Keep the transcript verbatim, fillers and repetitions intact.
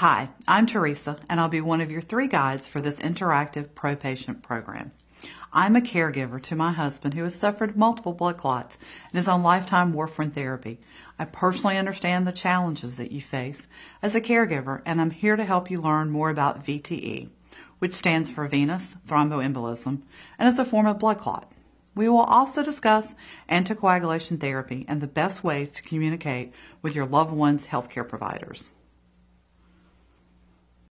Hi, I'm Teresa, and I'll be one of your three guides for this interactive pro-patient program. I'm a caregiver to my husband who has suffered multiple blood clots and is on lifetime warfarin therapy. I personally understand the challenges that you face as a caregiver, and I'm here to help you learn more about V T E, which stands for venous thromboembolism, and is a form of blood clot. We will also discuss anticoagulation therapy and the best ways to communicate with your loved one's healthcare providers.